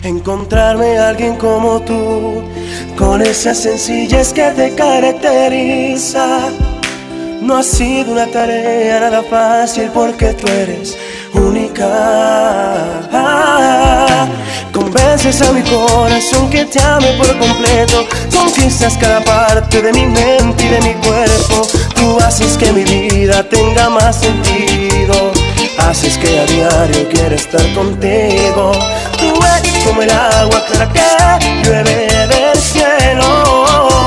encontrarme a alguien como tú, con esa sencillez que te caracteriza. No ha sido una tarea nada fácil porque tú eres única. Convences a mi corazón que te ame por completo, conquistas cada parte de mi mente y de mi cuerpo. Tú haces que mi vida tenga más sentido, haces que a diario quiera estar contigo. Tú eres como el agua clara que llueve del cielo.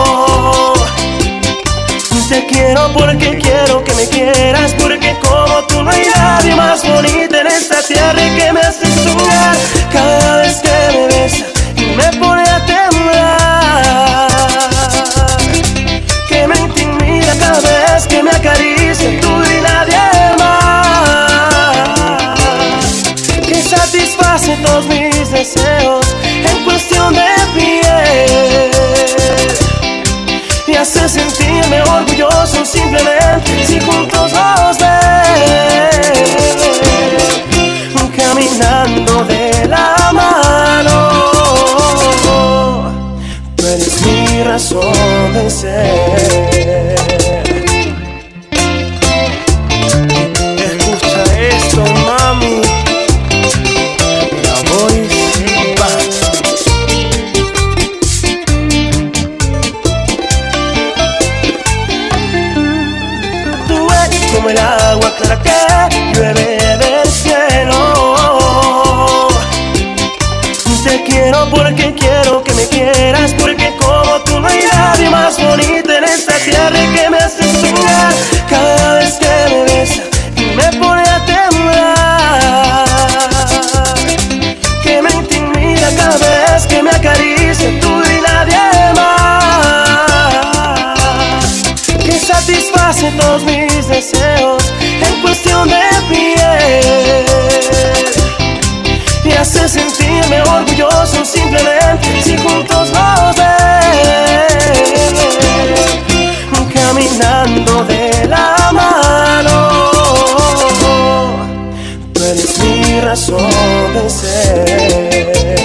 Te quiero porque quiero que me quieras, porque como tú no hay nadie más bonita en esta tierra y que me hace soñar cada vez que me besa y me pone a temblar, que me intimida cada vez que me acaricia tú y nadie más, que satisface todos mis deseos en cuestión de piel y hace sentirme orgulloso simplemente si juntos los ves, caminando de la mano. Tú eres mi razón de ser. Escucha esto, mami. La voz va. Como el agua clara que llueve del cielo. Te quiero porque quiero que me quieras, porque como tú no hay nadie más bonita en esta tierra y que me hace soñar cada vez que me besa y me pone a temblar, que me intimida cada vez que me acaricia tú y nadie más, que satisface todos mis deseos en cuestión de piel y hace sentirme orgulloso simplemente si juntos los ves, caminando de la mano. Tú eres mi razón de ser.